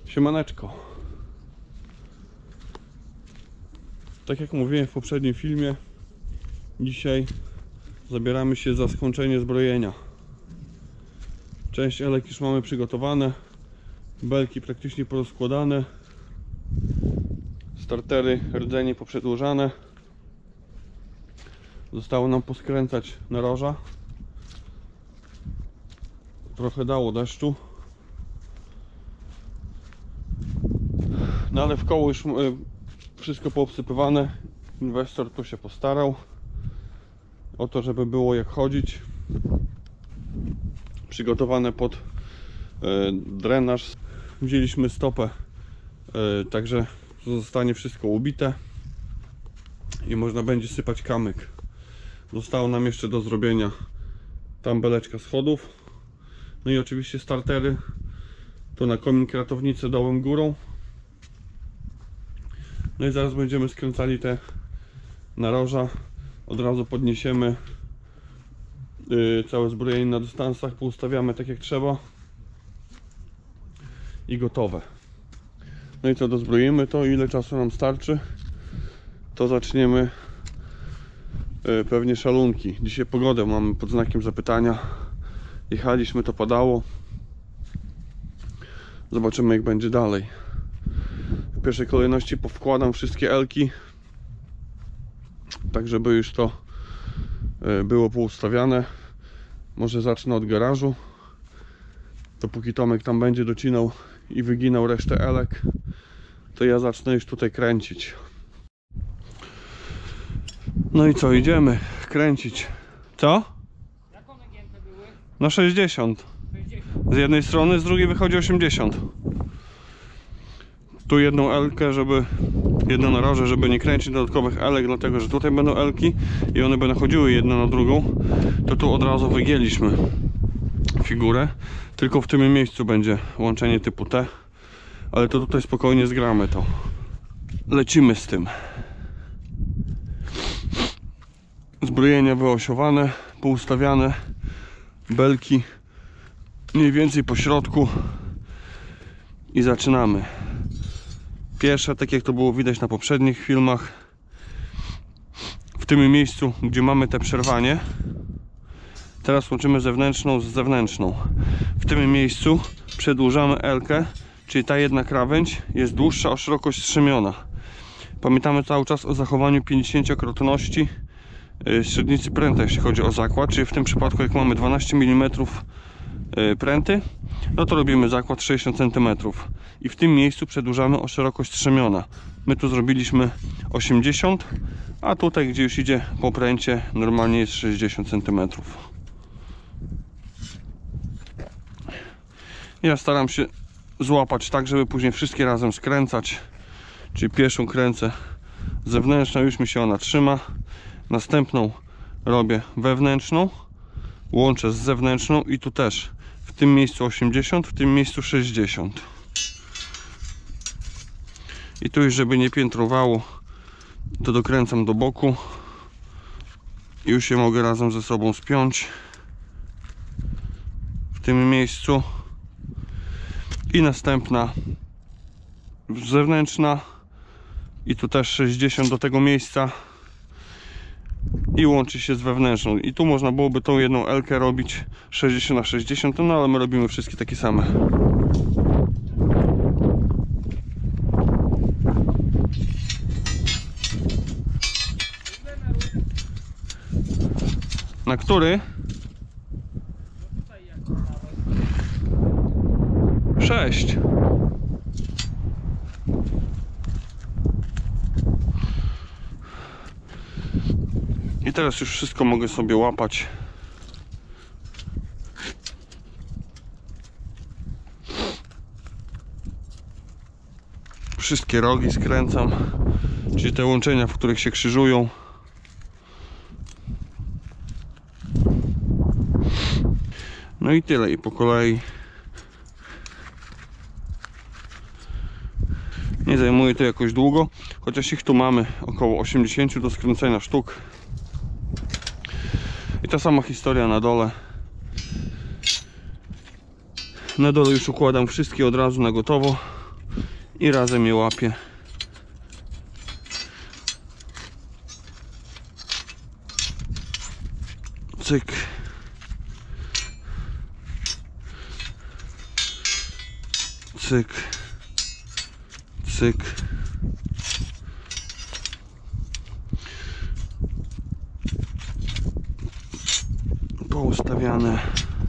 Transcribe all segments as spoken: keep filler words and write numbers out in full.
Siemaneczko. Tak jak mówiłem w poprzednim filmie, dzisiaj zabieramy się za skończenie zbrojenia. Część elek już mamy przygotowane, belki praktycznie porozkładane, startery, rdzenie poprzedłużane. Zostało nam poskręcać naroża. Trochę dało deszczu, no ale w koło już wszystko poobsypywane. Inwestor tu się postarał o to, żeby było jak chodzić. Przygotowane pod drenaż. Wzięliśmy stopę, także zostanie wszystko ubite i można będzie sypać kamyk. Zostało nam jeszcze do zrobienia tam beleczka schodów, no i oczywiście startery. To na komin kratownicę dołem górą. No i zaraz będziemy skręcali te naroża. Od razu podniesiemy yy, całe zbrojenie na dystansach, poustawiamy tak jak trzeba i gotowe. No i co, dozbroimy to, ile czasu nam starczy, to zaczniemy yy, pewnie szalunki. Dzisiaj pogodę mamy pod znakiem zapytania. Jechaliśmy, to padało. Zobaczymy jak będzie dalej. W pierwszej kolejności powkładam wszystkie elki, tak żeby już to było poustawiane. Może zacznę od garażu. Dopóki Tomek tam będzie docinał i wyginał resztę elek, to ja zacznę już tutaj kręcić. No i co, idziemy kręcić. Co? Jak one gięte były? Na sześćdziesiąt. sześćdziesiąt. Z jednej strony, z drugiej wychodzi osiemdziesiąt. Tu jedną elkę, żeby jedno naroże, żeby nie kręcić dodatkowych elek, dlatego że tutaj będą elki i one będą chodziły jedna na drugą. To tu od razu wygięliśmy figurę, tylko w tym miejscu będzie łączenie typu T, ale to tutaj spokojnie zgramy to. Lecimy z tym. Zbrojenia wyosiowane, poustawiane, belki mniej więcej po środku i zaczynamy. Pierwsze, tak jak to było widać na poprzednich filmach, w tym miejscu, gdzie mamy te przerwanie, teraz łączymy zewnętrzną z zewnętrzną. W tym miejscu przedłużamy elkę, czyli ta jedna krawędź jest dłuższa o szerokość strzemiona. Pamiętamy cały czas o zachowaniu pięćdziesięciokrotności średnicy pręta, jeśli chodzi o zakład, czyli w tym przypadku jak mamy dwanaście milimetrów pręty, no to robimy zakład sześćdziesiąt centymetrów i w tym miejscu przedłużamy o szerokość strzemiona. My tu zrobiliśmy osiemdziesiąt, a tutaj gdzie już idzie po pręcie normalnie jest sześćdziesiąt centymetrów. Ja staram się złapać tak, żeby później wszystkie razem skręcać, czyli pierwszą kręcę zewnętrzną, już mi się ona trzyma, następną robię wewnętrzną, łączę z zewnętrzną i tu też w tym miejscu osiemdziesiąt, w tym miejscu sześćdziesiąt. I tu już, żeby nie piętrowało, to dokręcam do boku i już je mogę razem ze sobą spiąć w tym miejscu. I następna zewnętrzna i tu też sześćdziesiąt do tego miejsca i łączy się z wewnętrzną. I tu można byłoby tą jedną elkę robić sześćdziesiąt na sześćdziesiąt, no ale my robimy wszystkie takie same. Na który? sześć. I teraz już wszystko mogę sobie łapać. Wszystkie rogi skręcam, czyli te łączenia, w których się krzyżują. No i tyle, i po kolei. Nie zajmuje to jakoś długo, chociaż ich tu mamy około osiemdziesiąt do skręcenia sztuk. I ta sama historia na dole. Na dole już układam wszystkie od razu na gotowo. i razem je łapię. Cyk. Cyk. Cyk. Poustawiane.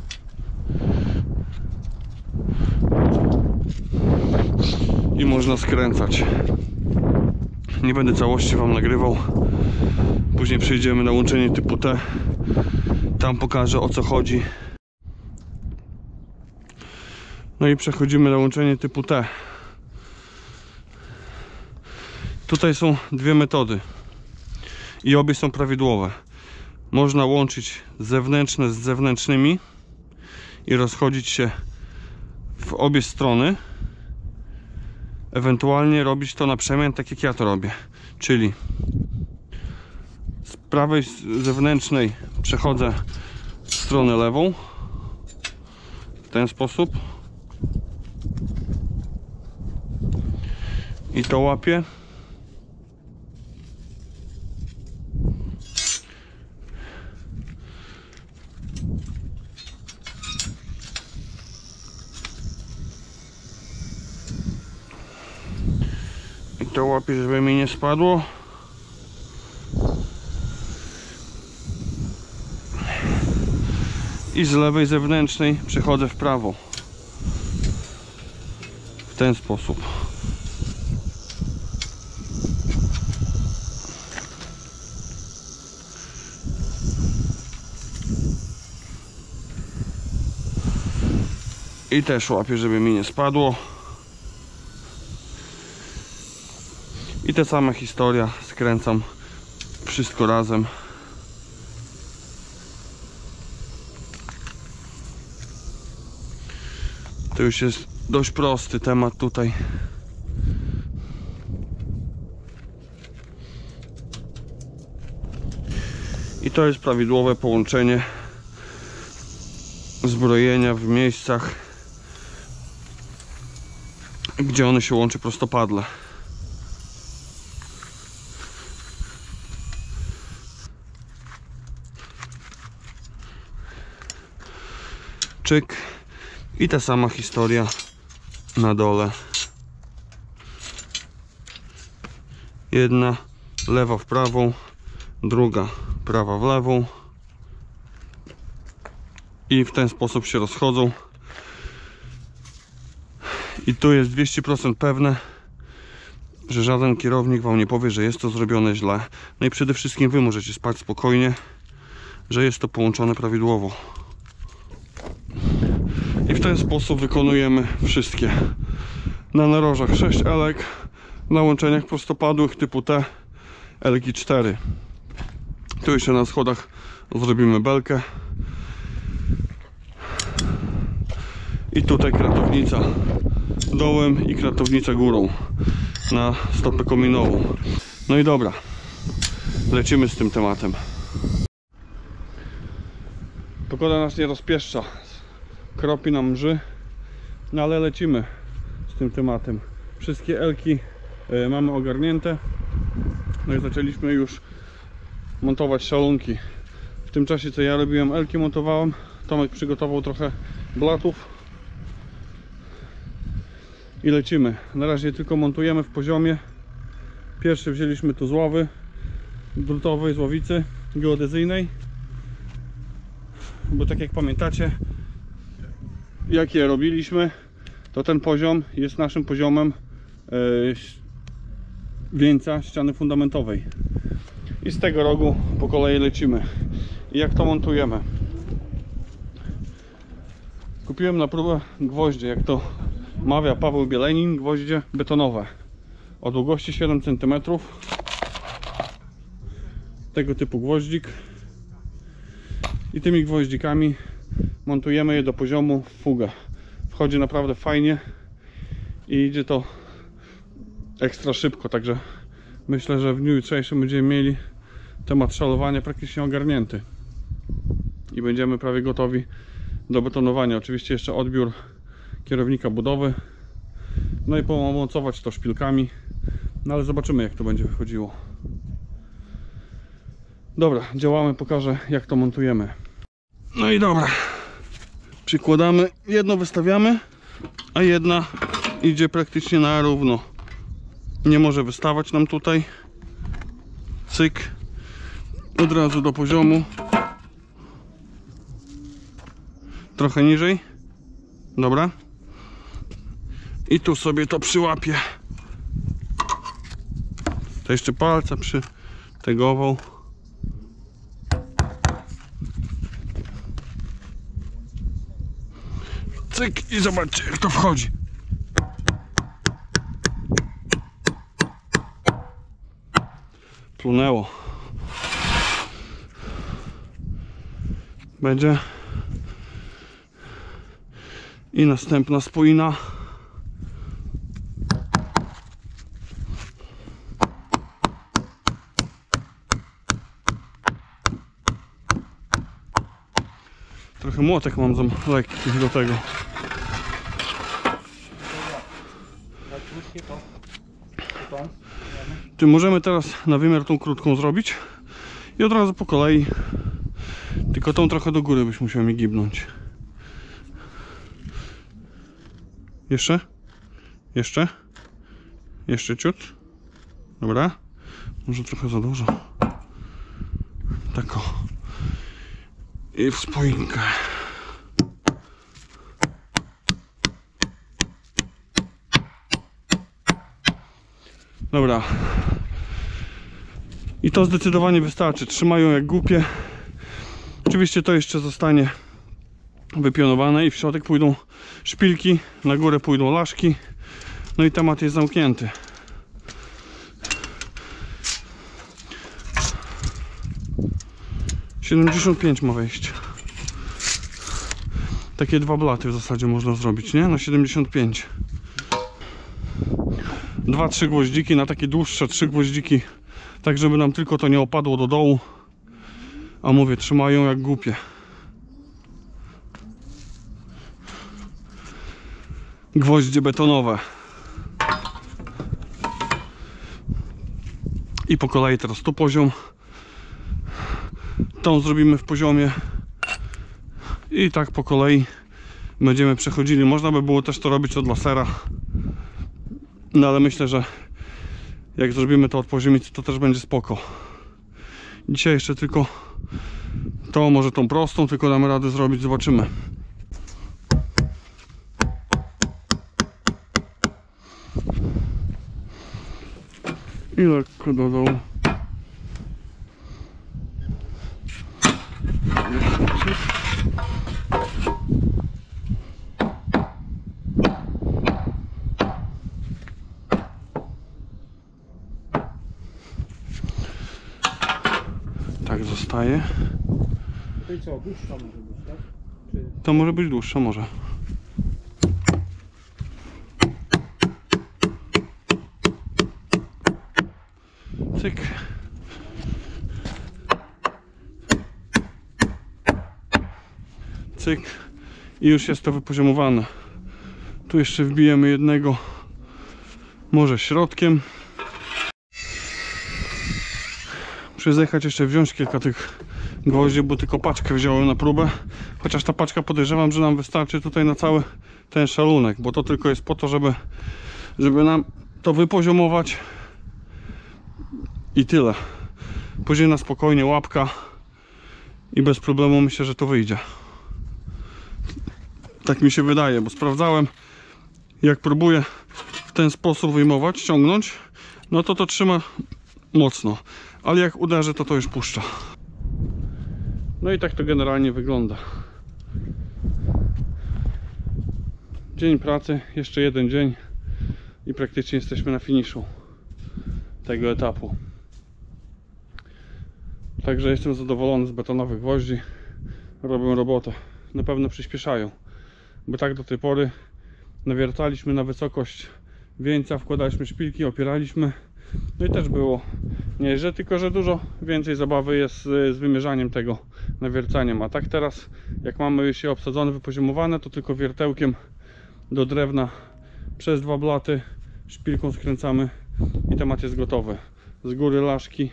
I można skręcać. Nie będę całości wam nagrywał. Później przejdziemy na łączenie typu T. Tam pokażę, o co chodzi. No i przechodzimy na łączenie typu T. Tutaj są dwie metody i obie są prawidłowe. Można łączyć zewnętrzne z zewnętrznymi i rozchodzić się w obie strony. Ewentualnie robić to na przemian, tak jak ja to robię. Czyli z prawej zewnętrznej przechodzę w stronę lewą w ten sposób i to łapię. I to łapię, żeby mi nie spadło. I z lewej zewnętrznej przechodzę w prawo. W ten sposób. I też łapię, żeby mi nie spadło. I ta sama historia, skręcam wszystko razem. To już jest dość prosty temat tutaj. I to jest prawidłowe połączenie zbrojenia w miejscach, gdzie one się łączy prostopadle. Czyk. I ta sama historia na dole. Jedna lewa w prawą, druga prawa w lewą. I w ten sposób się rozchodzą. I tu jest dwieście procent pewne, że żaden kierownik wam nie powie, że jest to zrobione źle. No i przede wszystkim wy możecie spać spokojnie, że jest to połączone prawidłowo. I w ten sposób wykonujemy wszystkie. Na narożach sześć elek, na łączeniach prostopadłych typu T elki cztery. Tu jeszcze na schodach zrobimy belkę. I tutaj kratownica dołem i kratownica górą na stopę kominową. No i dobra, lecimy z tym tematem. Pogoda nas nie rozpieszcza, kropi nam mrzy, no ale lecimy z tym tematem. Wszystkie elki y, mamy ogarnięte. No i zaczęliśmy już montować szalunki. W tym czasie, co ja robiłem, elki montowałem, Tomek przygotował trochę blatów i lecimy. Na razie tylko montujemy w poziomie. Pierwszy wzięliśmy tu z ławy drutowej, z ławicy geodezyjnej, bo tak jak pamiętacie, jak je robiliśmy, to ten poziom jest naszym poziomem yy, wieńca ściany fundamentowej. I z tego rogu po kolei lecimy. I jak to montujemy? Kupiłem na próbę gwoździe, jak to mawia Paweł Bielenin, gwoździe betonowe o długości siedem centymetrów. Tego typu gwoździk. I tymi gwoździkami montujemy je do poziomu w fugę. Wchodzi naprawdę fajnie i idzie to ekstra szybko, także myślę, że w dniu jutrzejszym będziemy mieli temat szalowania praktycznie ogarnięty i będziemy prawie gotowi do betonowania. Oczywiście jeszcze odbiór kierownika budowy, No i pomocować to szpilkami. No ale zobaczymy, jak to będzie wychodziło. Dobra, działamy, pokażę, jak to montujemy. No i dobra. Przykładamy, jedno wystawiamy, a jedna idzie praktycznie na równo. Nie może wystawać nam tutaj. Cyk. Od razu do poziomu. Trochę niżej. Dobra. I tu sobie to przyłapię. To jeszcze palca przytegował. Cyk i zobaczcie, jak to wchodzi. Plunęło. Będzie. I następna spójna. Trochę młotek mam za lekki do tego. Czy możemy teraz na wymiar tą krótką zrobić i od razu po kolei, tylko tą trochę do góry byś musiał mi gibnąć. Jeszcze? Jeszcze? Jeszcze ciut? Dobra. Może trochę za dużo. Tak o. I w spójkę. Dobra. I to zdecydowanie wystarczy. Trzymają jak głupie. Oczywiście to jeszcze zostanie wypionowane i w środek pójdą szpilki, na górę pójdą laszki. No i temat jest zamknięty. siedemdziesiąt pięć ma wejść. Takie dwa blaty w zasadzie można zrobić, nie? Na siedemdziesiąt pięć. Dwa, trzy gwoździki na takie dłuższe trzy gwoździki, tak żeby nam tylko to nie opadło do dołu. A mówię, trzymają jak głupie. Gwoździe betonowe. I po kolei teraz tu poziom. Tą zrobimy w poziomie. I tak po kolei będziemy przechodzili. Można by było też to robić od lasera. No ale myślę, że jak zrobimy to od poziomicy, to też będzie spoko. Dzisiaj jeszcze tylko to, może tą prostą, tylko damy radę zrobić, zobaczymy. I lekko do dołu. Tak zostaje. To i co, dłuższa może być, tak? Czy... To może być dłuższa, może. Cyk. Cyk. I już jest to wypoziomowane. Tu jeszcze wbijemy jednego, może środkiem. Muszę zjechać jeszcze, wziąć kilka tych gwoździ, bo tylko paczkę wziąłem na próbę. Chociaż ta paczka, podejrzewam, że nam wystarczy tutaj na cały ten szalunek, bo to tylko jest po to, żeby, żeby nam to wypoziomować. I tyle. Później na spokojnie łapka i bez problemu myślę, że to wyjdzie. Tak mi się wydaje, bo sprawdzałem, jak próbuję w ten sposób wyjmować, ściągnąć, no to to trzyma mocno, ale jak uderzę, to to już puszcza. No i tak to generalnie wygląda. Dzień pracy, jeszcze jeden dzień i praktycznie jesteśmy na finiszu tego etapu. Także jestem zadowolony z betonowych gwoździ. Robią robotę. Na pewno przyspieszają. Bo tak do tej pory nawiercaliśmy na wysokość wieńca, wkładaliśmy szpilki, opieraliśmy. No i też było nieźle, tylko że dużo więcej zabawy jest z, z wymierzaniem tego, nawiercaniem. A tak teraz, jak mamy już je obsadzone, wypoziomowane, to tylko wiertełkiem do drewna przez dwa blaty, szpilką skręcamy i temat jest gotowy. Z góry laszki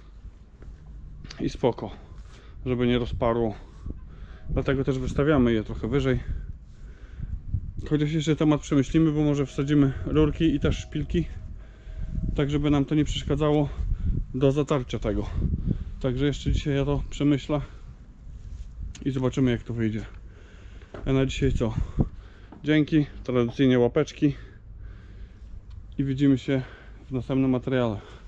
i spoko, żeby nie rozparło. Dlatego też wystawiamy je trochę wyżej. Chociaż jeszcze temat przemyślimy, bo może wsadzimy rurki i też szpilki, tak żeby nam to nie przeszkadzało do zatarcia tego. Także jeszcze dzisiaj ja to przemyślę i zobaczymy, jak to wyjdzie. A na dzisiaj co? Dzięki, tradycyjnie łapeczki i widzimy się w następnym materiale.